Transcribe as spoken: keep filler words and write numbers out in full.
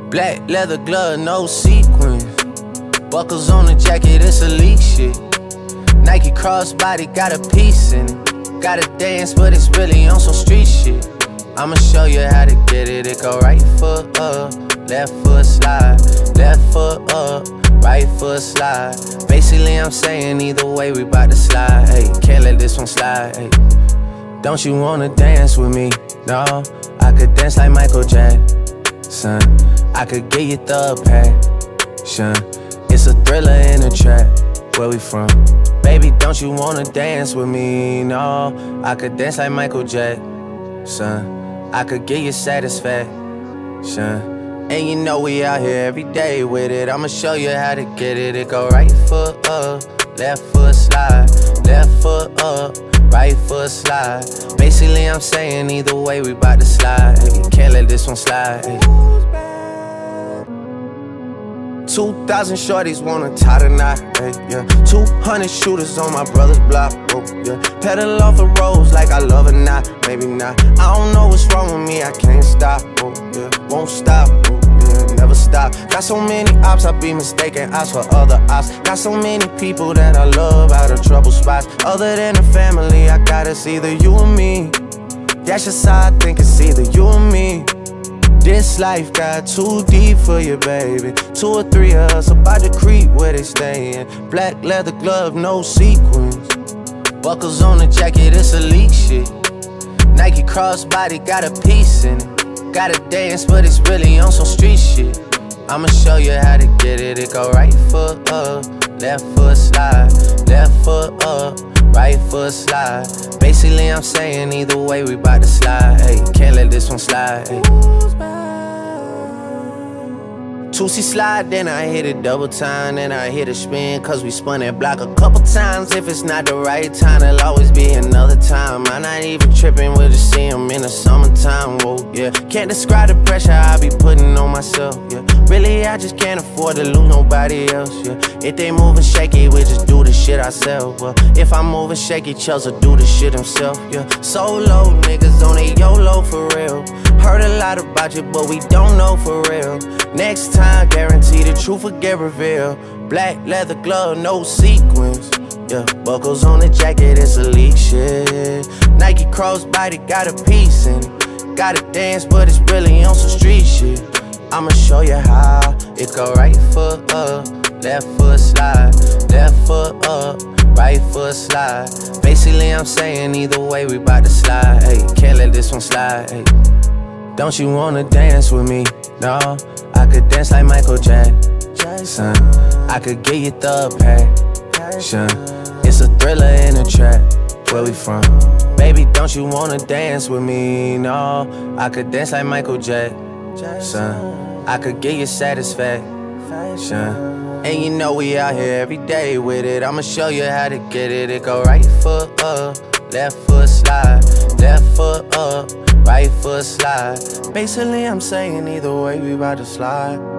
Black leather glove, no sequins. Buckles on the jacket, it's elite shit. Nike crossbody, got a piece in it. Gotta dance, but it's really on some street shit. I'ma show you how to get it. It go right foot up, left foot slide, left foot up, right foot slide. Basically, I'm saying either way, we bout to slide. Hey, can't let this one slide. Hey, don't you wanna dance with me? No, I could dance like Michael Jackson. I could get you the passion. It's a thriller in a trap. Where we from? Baby, don't you wanna dance with me? No, I could dance like Michael Jackson. I could get you satisfaction. And you know we out here every day with it. I'ma show you how to get it. It go right foot up, left foot slide, left foot up, right foot slide. Basically, I'm saying either way, we bout to slide. Hey, can't let this one slide. Hey. Two thousand shorties wanna tie the knot, hey, yeah. Two hundred shooters on my brother's block, oh, yeah. Pedal off the roads like I love it, not, maybe not. I don't know what's wrong with me, I can't stop, oh, yeah. Won't stop, oh, yeah, never stop. Got so many ops, I be mistaken ops for other ops. Got so many people that I love out of trouble spots. Other than the family, I got it's either you or me. That's just how I think it's either you or me. This life got too deep for you, baby. Two or three of us about to creep where they stayin'. Black leather glove, no sequins. Buckles on the jacket, it's elite shit. Nike crossbody, got a piece in it. Gotta dance, but it's really on some street shit. I'ma show you how to get it. It go right foot up, left foot slide, left foot up, right foot slide. Basically, I'm saying either way, we bout to slide. Hey, can't let this one slide. Hey. Toosie slide, then I hit it double time, then I hit a spin, cause we spun that block a couple times. If it's not the right time, there'll always be another time. I'm not even tripping, we'll just see him in the summertime, whoa, yeah. Can't describe the pressure I be putting on myself, yeah. Really, I just can't afford to lose nobody else, yeah. If they moving shaky, we just do the shit ourselves, well. If I'm moving shaky, Chelsea do the shit himself, yeah. Solo niggas on a YOLO for real. Heard a lot about you, but we don't know for real. Next time, guarantee the truth will get revealed. Black leather glove, no sequins. Yeah, buckles on the jacket, it's elite shit. Nike crossbody, got a piece in it. Gotta dance, but it's really on some street shit. I'ma show you how. It go right foot up, left foot slide, left foot up, right foot slide. Basically, I'm saying either way, we bout to slide. Hey, can't let this one slide. Hey. Don't you wanna dance with me? No, I could dance like Michael Jackson. I could get you the passion. It's a thriller in a trap. Where we from? Baby, don't you wanna dance with me? No, I could dance like Michael Jackson. I could get you satisfaction. And you know we out here every day with it. I'ma show you how to get it. It go right foot up, left foot slide, left foot up, right foot slide. Basically, I'm saying either way, we bout to slide.